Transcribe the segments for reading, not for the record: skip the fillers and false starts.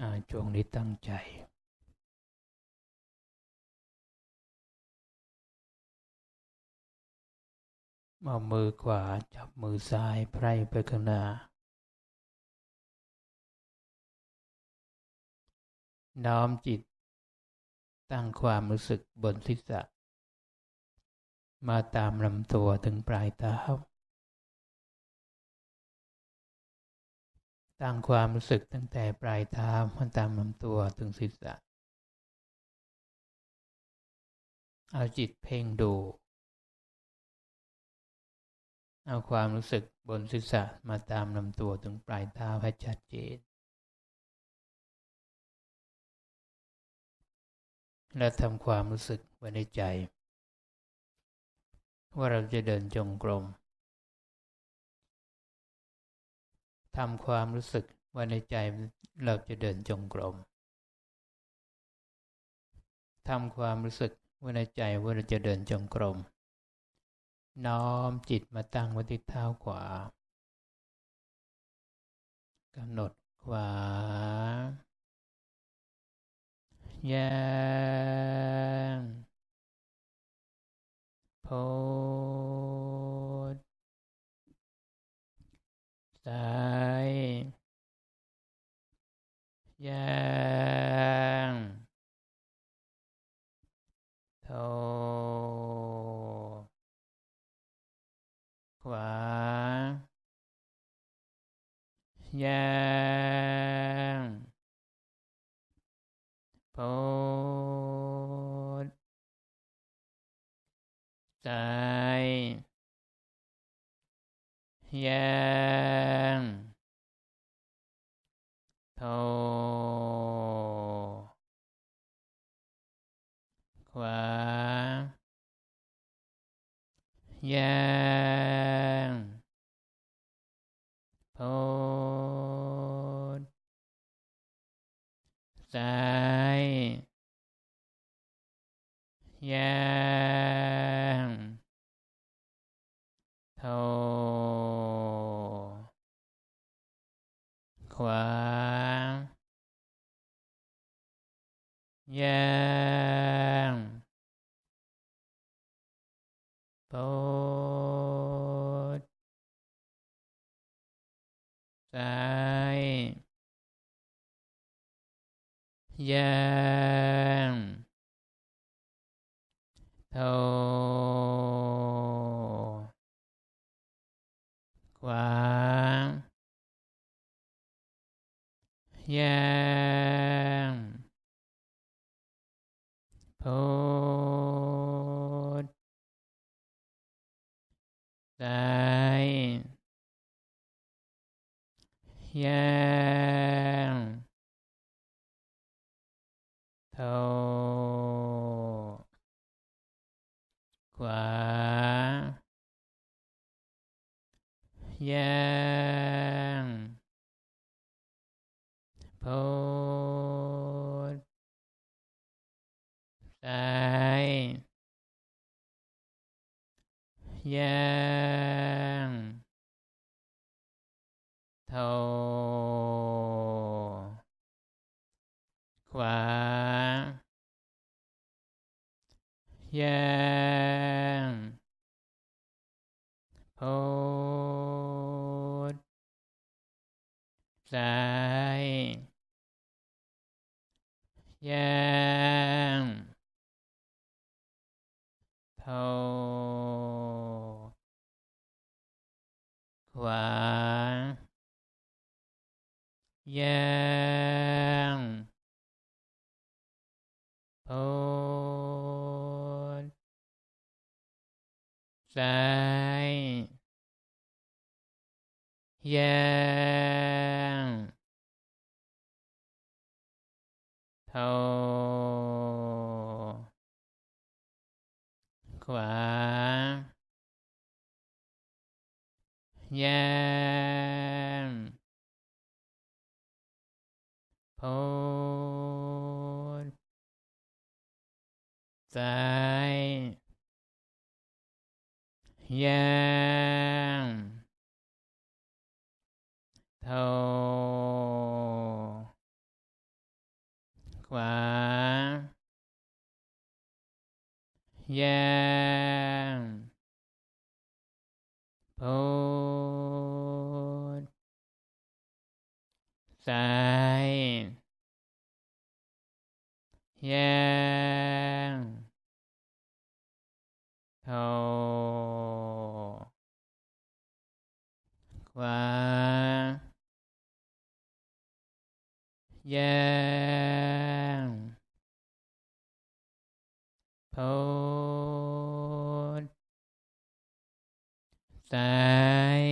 ช่วงนี้ตั้งใจเอามือขวาจับมือซ้ายไพร่ไปข้างหน้าน้อมจิตตั้งความรู้สึกบนศีรษะมาตามลำตัวถึงปลายเท้าตั้งความรู้สึกตั้งแต่ปลายเท้ามาตามลำตัวถึงศีรษะเอาจิตเพ่งดูเอาความรู้สึกบนศีรษะมาตามลำตัวถึงปลายเท้าให้ชัดเจนและทำความรู้สึกไว้ในใจว่าเราจะเดินจงกรมทำความรู้สึกไว้ในใจเราจะเดินจงกรมทำความรู้สึกไว้ในใจว่าเราจะเดินจงกรมน้อมจิตมาตั้งไว้ที่เท้าขวากำหนดขวาย่างโพสซ้ายย่างโทขวาย่างโพสซ้ายย่างโทขวาย่างโพสซ้ายย่างโทขวาย่างโพสซ้ายย่างโทขวาย่างโพสซ้ายย่างโทขวาย่างโพสซ้ายย่างโทขวาย่างโพสซ้ายย่างโทขวาย่างโพสซ้ายย่างโทขวาย่างโพสซ้ายย่างโทวาแย้มพุทธซ้ายแย้มโทขวาแย้มพุทธซ้าย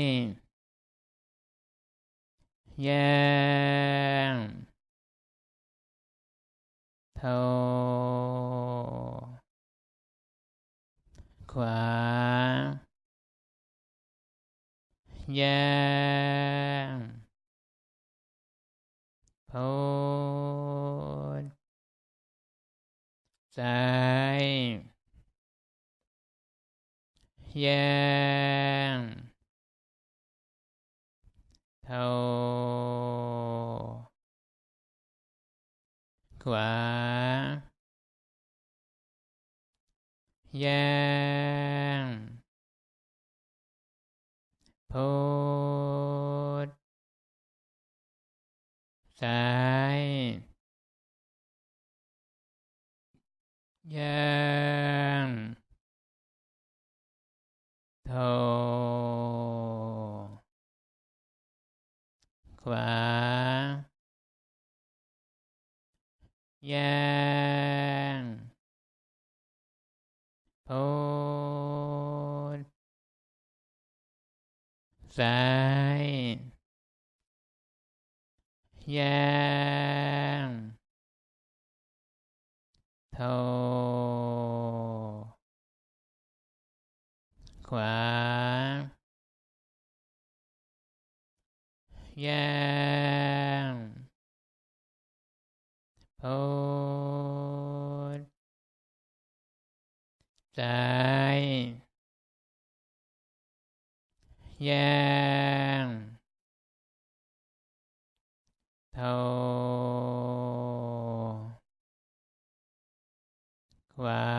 แย้มโทขวาแย้มพุทธซ้ายแย้มโทขวาแย้มพุทธซ้ายแย้มโทขวาแย้มพุทธซ้ายแย้มโทขวาแย้มพุทธซ้ายแย้มโทขวา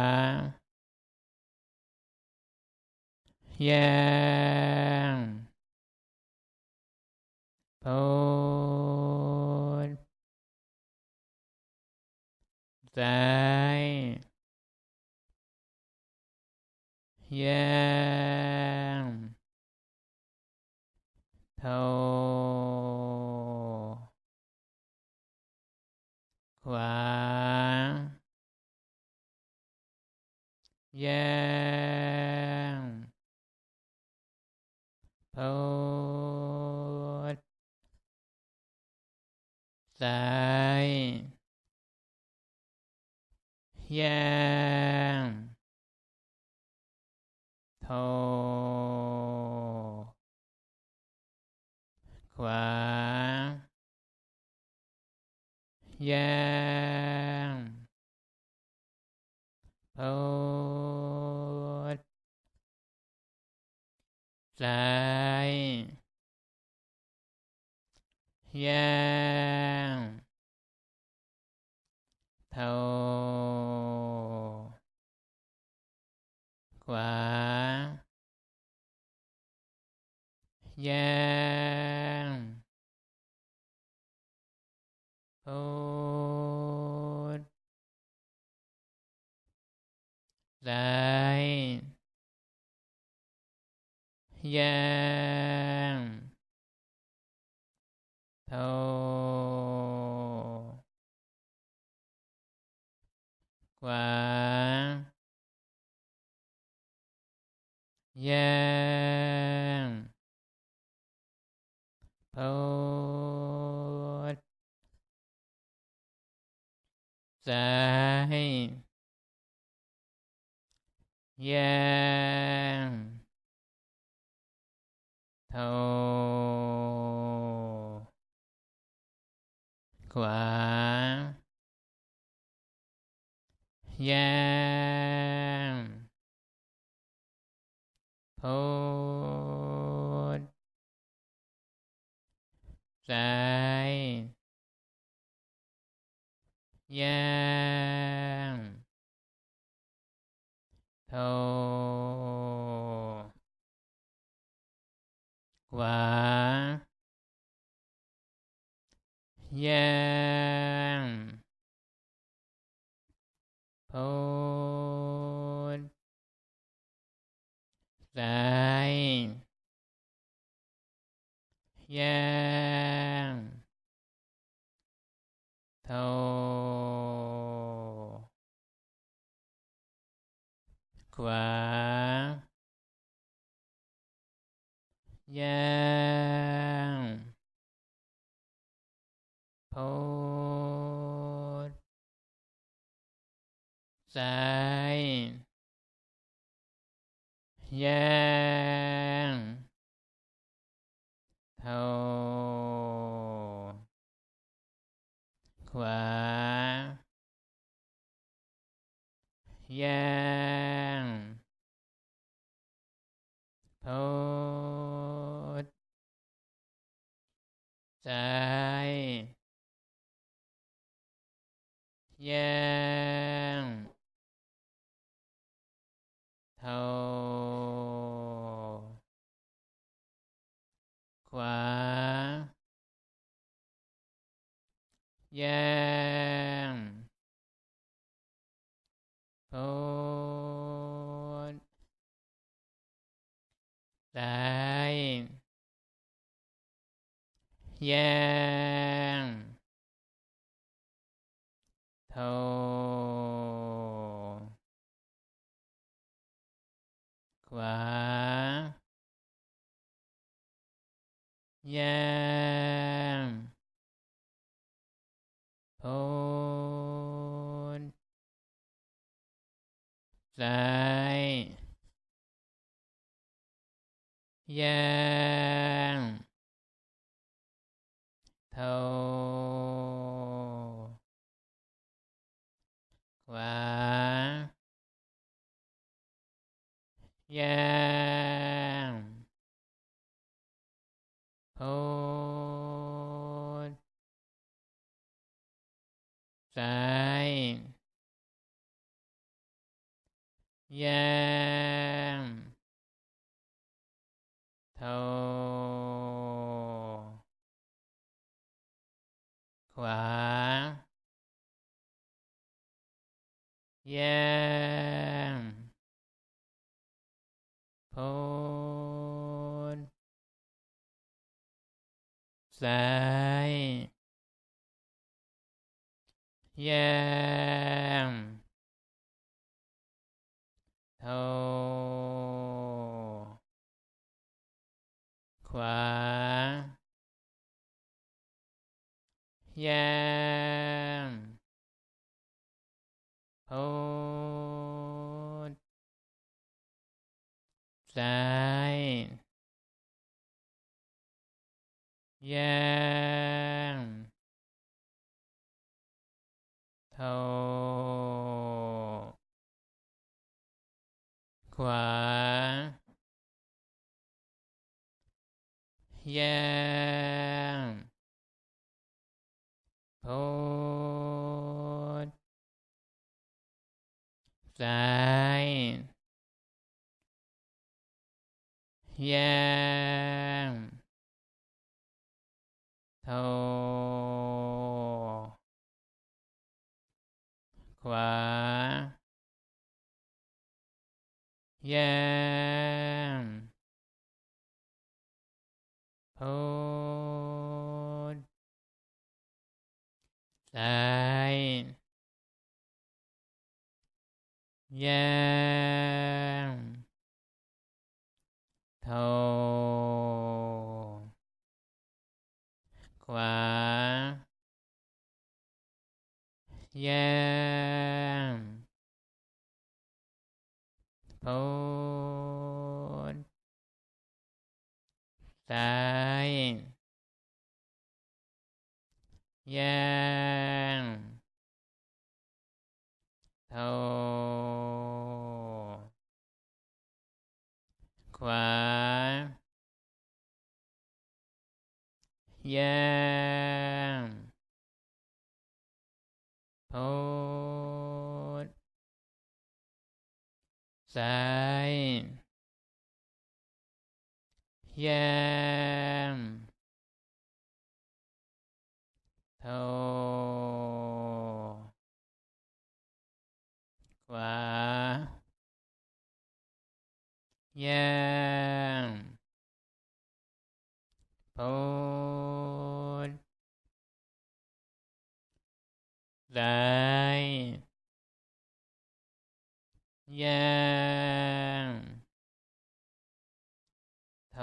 แย้มพุทธซ้ายแย้มโทขวาแย้มพุทธซ้ายแย้มโทขวาแย้มพุทธซ้ายแย้มโทขวาแย้มพุทธซ้ายแย้มโทขวาแย้มพุทธซ้ายแย้มโทขวาแย้มพุทธซ้ายย่างโทขวาย่างพุทซ้ายย่างโทขวาย่างพุทซ้ายย่างโทขวาย่างพุทซ้ายย่างโทขวาย่างพุทซ้ายย่างโทขวาย่างพุทซ้ายย่างโทขวาย่างพุทซ้ายย่างโทขวาย่างพุทซ้ายย่างโทขวาย่างพุทซ้ายย่างโทขวาย่างพุทซ้ายย่างโทขวาย่างพุทซ้ายย่างโทขวาย่างพุทซ้ายย่างโทขวาย่างพุซ้ายแย้มโทขวาแย้มพุทซ้ายแย้มโท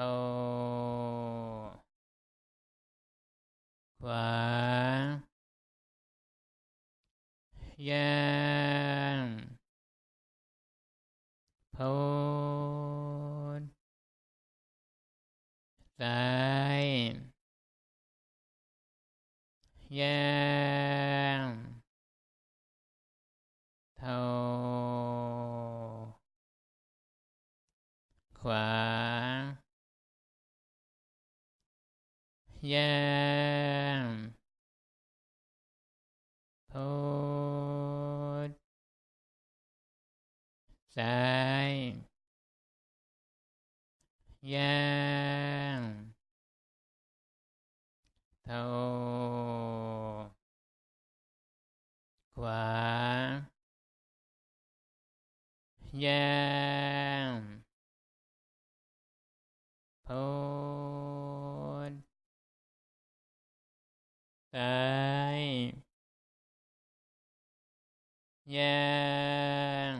ขวาแย้มพุทซ้ายแย้มโทขวาแย้มพุทซ้ายแย้มโทขวาแย้มพุทซ้ายแย้ม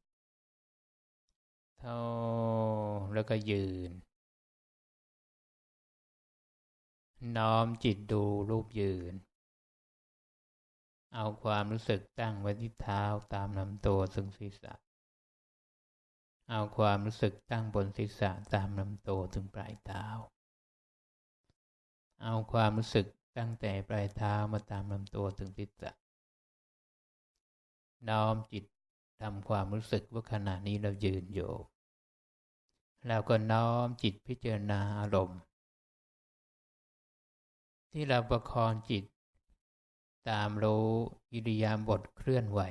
โทแล้วก็ยืนน้อมจิตดูรูปยืนเอาความรู้สึกตั้งไว้ที่เท้าตามลำตัวถึงศีรษะเอาความรู้สึกตั้งบนศีรษะตามลำตัวถึงปลายเท้าเอาความรู้สึกตั้งแต่ปลายเท้ามาตามลำตัวถึงศีรษะน้อมจิตทำความรู้สึกว่าขณะนี้เรายืนอยู่แล้วก็น้อมจิตพิจารณาอารมณ์ที่เราประคองจิตตามรู้อิริยาบถเคลื่อนไหว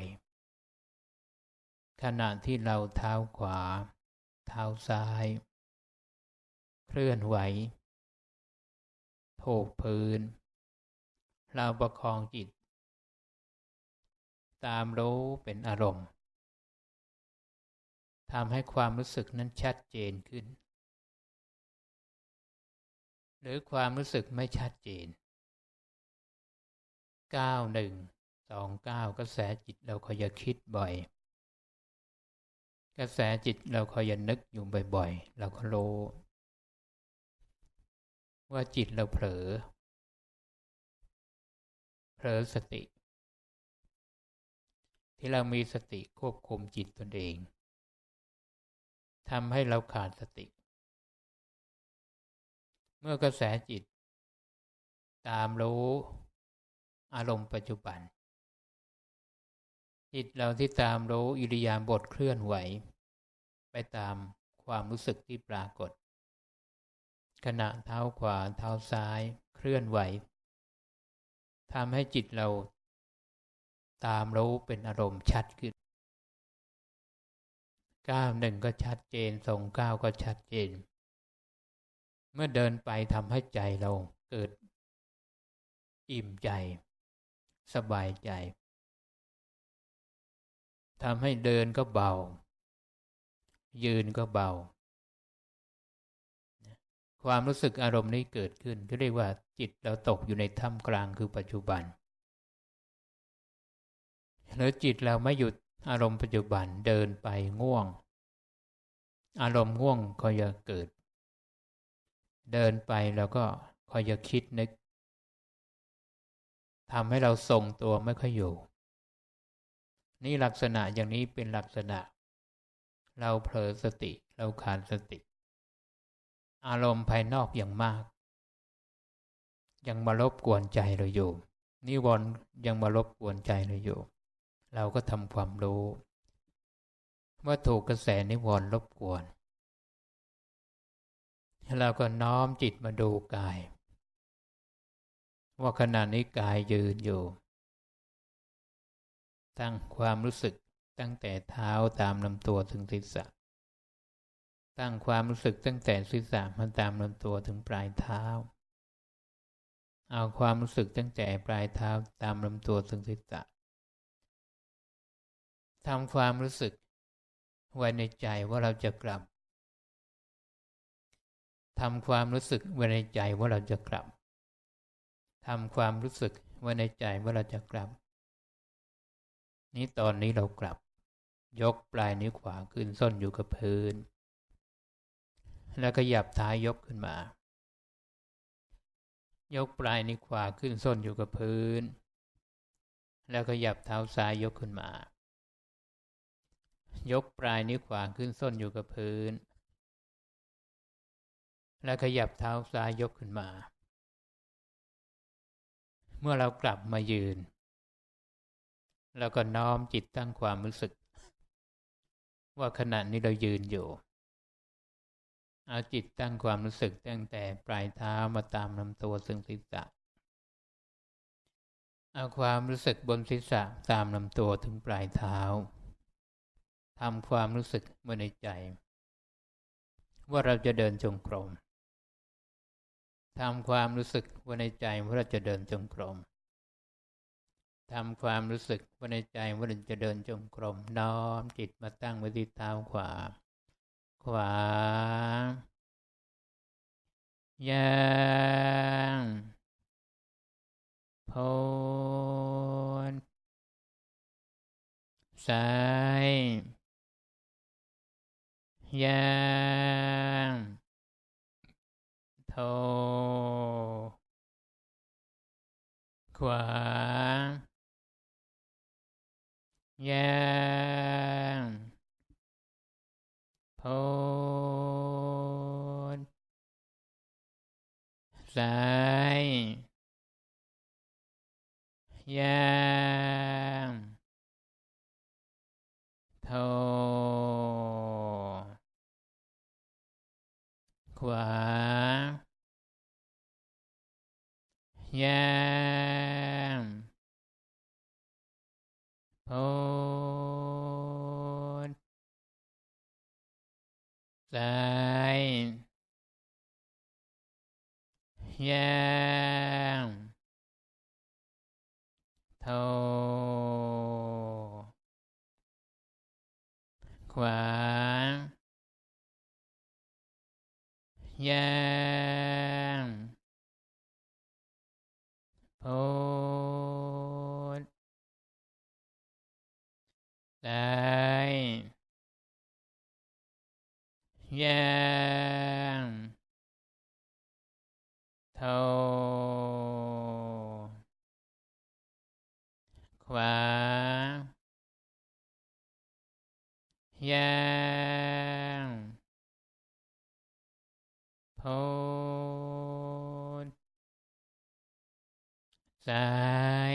ขณะที่เราเท้าขวาเท้าซ้ายเคลื่อนไหวโผกพื้นเราประคองจิตตามรู้เป็นอารมณ์ทำให้ความรู้สึกนั้นชัดเจนขึ้นหรือความรู้สึกไม่ชัดเจน9129กระแสจิตเราคอยจะคิดบ่อยกระแสจิตเราคอยจะนึกอยู่บ่อยๆเราก็รู้ว่าจิตเราเผลอสติที่เรามีสติควบคุมจิตตนเองทำให้เราขาดสติเมื่อกระแสจิตตามรู้อารมณ์ปัจจุบันจิตเราที่ตามรู้อิริยาบถเคลื่อนไหวไปตามความรู้สึกที่ปรากฏขณะเท้าขวาเท้าซ้ายเคลื่อนไหวทำให้จิตเราตามรู้เป็นอารมณ์ชัดขึ้น91ก็ชัดเจน29ก็ชัดเจนเมื่อเดินไปทำให้ใจเราเกิดอิ่มใจสบายใจทำให้เดินก็เบายืนก็เบาความรู้สึกอารมณ์นี้เกิดขึ้นก็เรียกว่าจิตเราตกอยู่ในท่ามกลางคือปัจจุบันหรือจิตเราไม่หยุดอารมณ์ปัจจุบันเดินไปง่วงอารมณ์ง่วงคอยจะเกิดเดินไปแล้วก็คอยจะคิดนึกทำให้เราทรงตัวไม่ค่อยอยู่นี่ลักษณะอย่างนี้เป็นลักษณะเราเผลอสติเราขาดสติอารมณ์ภายนอกอย่างมากยังมารบกวนใจเราอยู่นิวรณ์ยังมารบกวนใจเราอยู่เราก็ทำความรู้ว่าถูกกระแสนิวรณ์รบกวนเราก็น้อมจิตมาดูกายว่าขณะนี้กายยืนอยู่ตั้งความรู้สึกตั้งแต่เท้าตามลำตัวถึงศีรษะตั้งความรู้สึกตั้งแต่ศีรษะมาตามลำตัวถึงปลายเท้าเอาความรู้สึกตั้งแต่ปลายเท้าตามลำตัวถึงศีรษะทำความรู้สึกไว้ในใจว่าเราจะกลับทำความรู้สึกไว้ในใจว่าเราจะกลับทำความรู้สึกไว้ในใจว่าเราจะกลับนี้ตอนนี้เรากลับยกปลายนิ้วขวาขึ้นส้นอยู่กับพื้นแล้วขยับเท้ายกขึ้นมายกปลายนิ้วขวาขึ้นส้นอยู่กับพื้นแล้วขยับเท้าซ้ายยกขึ้นมายกปลายนิ้วขวาขึ้นส้นอยู่กับพื้นแล้วขยับเท้าซ้ายยกขึ้นมาเมื่อเรากลับมายืนแล้วก็น้อมจิตตั้งความรู้สึกว่าขณะนี้เรายืนอยู่เอาจิตตั้งความรู้สึกตั้งแต่ปลายเท้ามาตามลำตัวถึงศีรษะเอาความรู้สึกบนศีรษะตามลำตัวถึงปลายเท้าทำความรู้สึกไว้ในใจว่าเราจะเดินจงกรมทำความรู้สึกไว้ในใจว่าเราจะเดินจงกรมทำความรู้สึกไว้ในใจว่าเราจะเดินจงกรมน้อมจิตมาตั้งไว้ที่เท้าขวาย่างพ้นซ้ายย่างโทขวาย่างพ้นซ้ายย่างโทขวาย่างพ้นซ้ายย่างโทขวาย่างพ้นซ้ายย่างโทขวาย่างพ้นซ้าย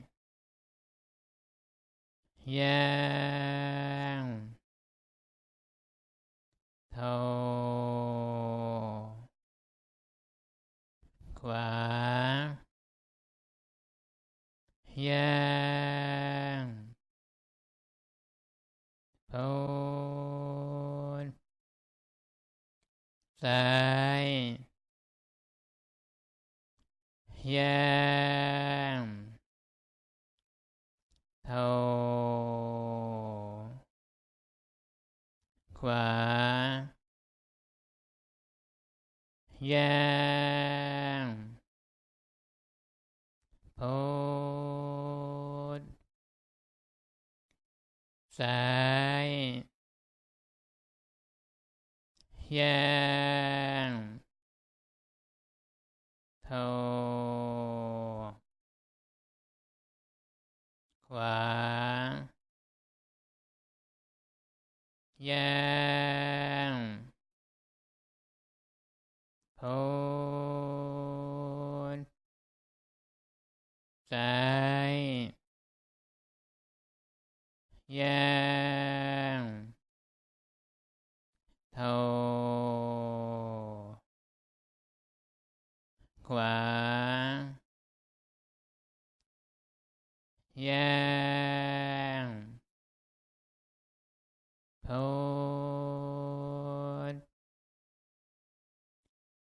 ย่างโทขวาย่างพ้นซ้ายย่างโทขวาย่างพ้นซ้ายย่างโทขวาย่างพ้นซ้ายย่างโทขวาย่าง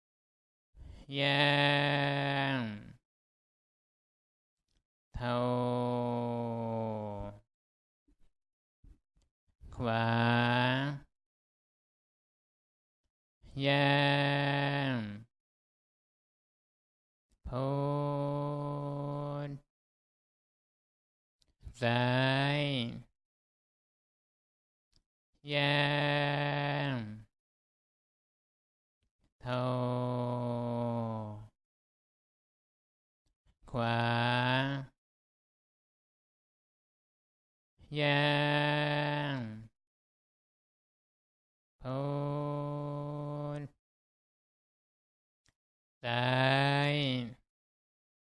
ย่างเท้าขวาย่างพ้นซ้ายย่างเท้าขวาย่างพ้นซ้าย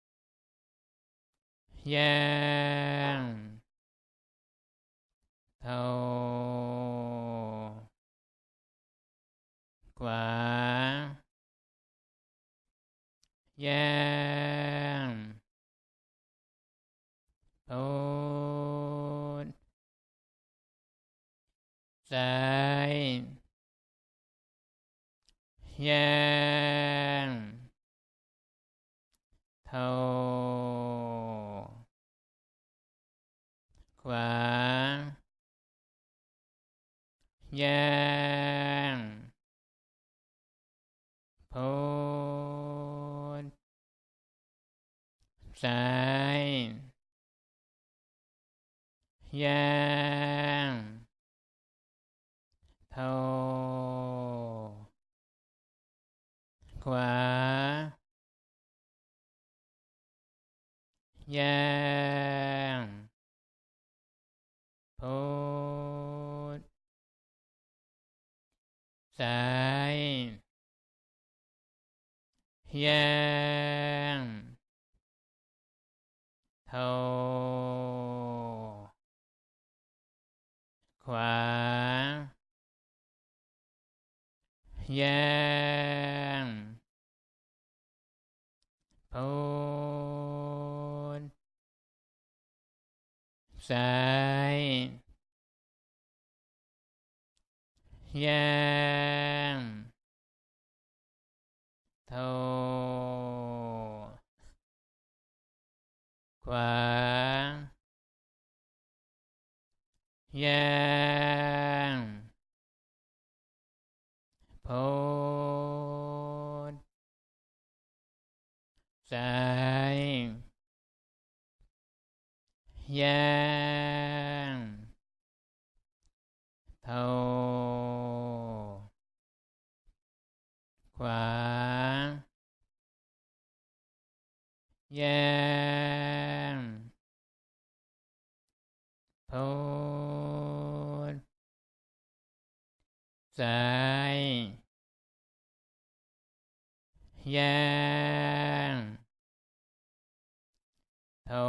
แย้มพุทธซ้ายแย้มโทขวาแย้มพุทธซ้ายแย้มโทขวาแย้มพุทธซ้ายแย้มโทขวาแย้มพุทธซ้ายแย้มโทขวาแย้มพุทธซ้ายแย้มโทขวาแย้มพุทธซ้ายแย้มโท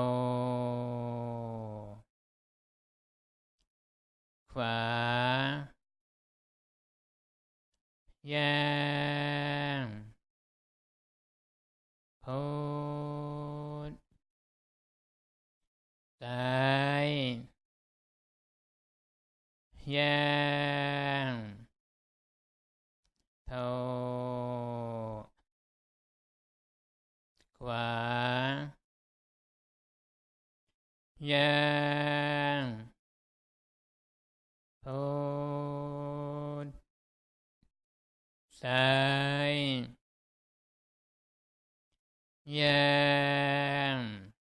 ขวาแย้มพุทธซ้ายแย้มโทขวาแย้มพุทธซ้ายแย้ม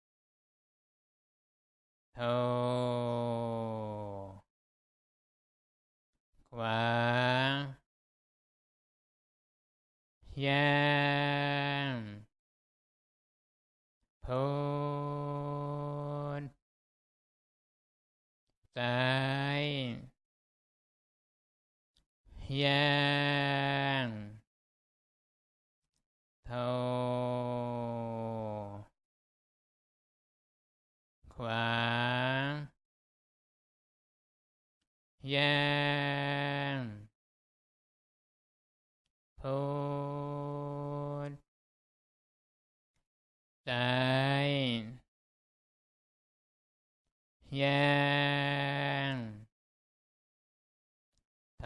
โทขวาแย้มพุทธซ้ายแย้มโทขวาแย้มพุทธซ้ายแย้มโท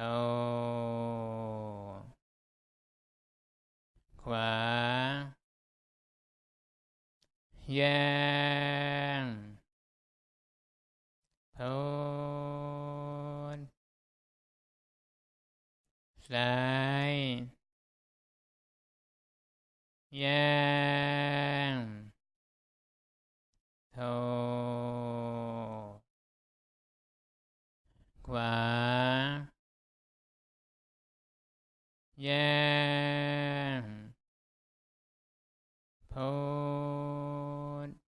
ขวาแย้มพุทธซ้ายแย้มโทขวาแย้มพุทธ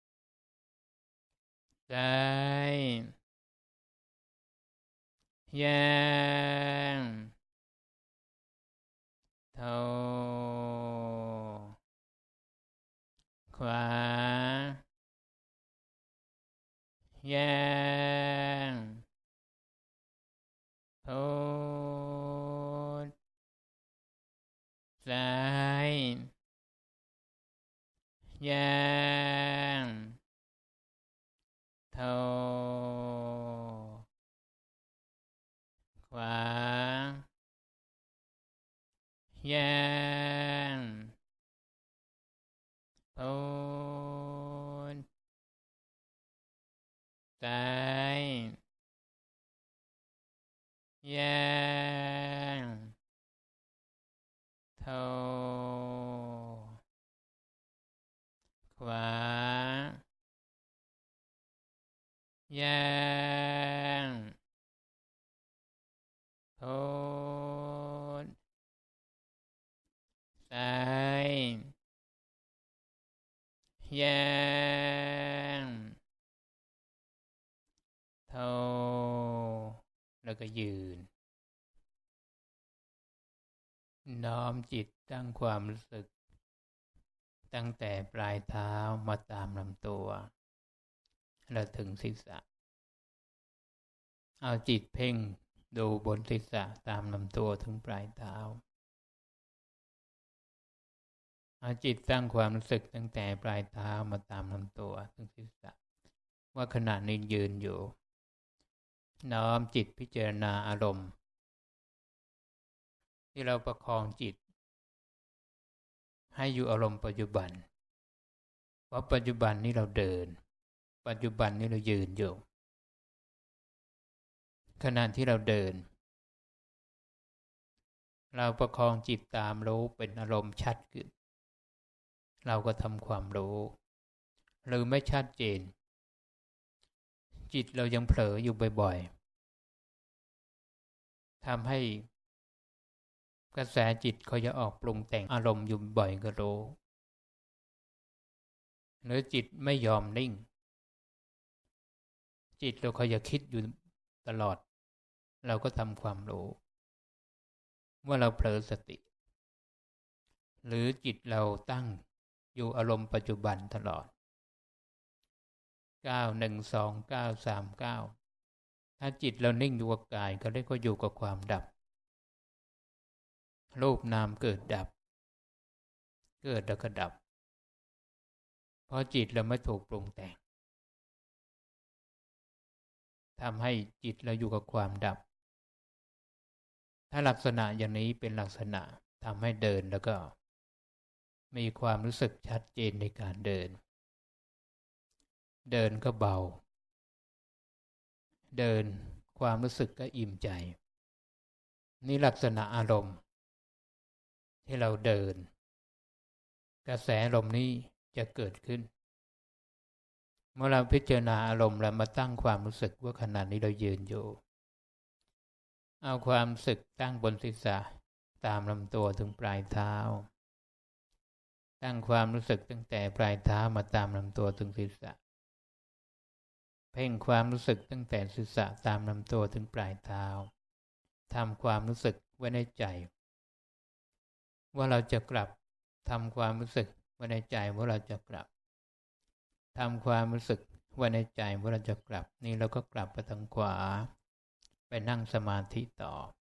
ซ้ายแย้มโทขวาแย้มพุทธซ้ายย่างพ้นซ้ายย่างเท้าขวาย่างพ้นซ้ายย่างเท้าแล้วก็ยืนน้อมจิตตั้งความรู้สึกตั้งแต่ปลายเท้ามาตามลำตัวแล้วถึงศีรษะเอาจิตเพ่งดูบนศีรษะตามลำตัวถึงปลายเท้าเอาจิตตั้งความรู้สึกตั้งแต่ปลายเท้ามาตามลำตัวถึงศีรษะว่าขณะนี้ยืนอยู่น้อมจิตพิจารณาอารมณ์ที่เราประคองจิตให้อยู่อารมณ์ปัจจุบันเพราะปัจจุบันนี้เราเดินปัจจุบันนี้เรายืนอยู่ขณะที่เราเดินเราประคองจิตตามรู้เป็นอารมณ์ชัดขึ้นเราก็ทำความรู้หรือไม่ชัดเจนจิตเรายังเผลออยู่บ่อยๆทำให้กระแสจิตเขาจะออกปรุงแต่งอารมณ์อยู่บ่อยก็รู้หรือจิตไม่ยอมนิ่งจิตเราเขาจะคิดอยู่ตลอดเราก็ทำความรู้ว่าเราเผลอสติหรือจิตเราตั้งอยู่อารมณ์ปัจจุบันตลอด9 1 2 9 3 9ถ้าจิตเรานิ่งอยู่กับกายก็เรียกว่าอยู่กับความดับรูปนามเกิดดับเกิดแล้วก็ดับเพราะจิตเราไม่ถูกปรุงแต่งทำให้จิตเราอยู่กับความดับถ้าลักษณะอย่างนี้เป็นลักษณะทำให้เดินแล้วก็มีความรู้สึกชัดเจนในการเดินก็เบาเดินความรู้สึกก็อิ่มใจนี่ลักษณะอารมณ์ที่เราเดินกระแสลมนี้จะเกิดขึ้นเมื่อเราพิจารณาอารมณ์แล้วมาตั้งความรู้สึกว่าขณะนี้เรายืนอยู่เอาความรู้สึกตั้งบนศีรษะตามลำตัวถึงปลายเท้าตั้งความรู้สึกตั้งแต่ปลายเท้ามาตามลำตัวถึงศีรษะเพ่งความรู้สึกตั้งแต่ศีรษะตามลำตัวถึงปลายเท้าทำความรู้สึกไว้ในใจว่าเราจะกลับทำความรู้สึกไว้ในใจว่าเราจะกลับทำความรู้สึกไว้ในใจว่าเราจะกลับนี่เราก็กลับไปทางขวาไปนั่งสมาธิต่อ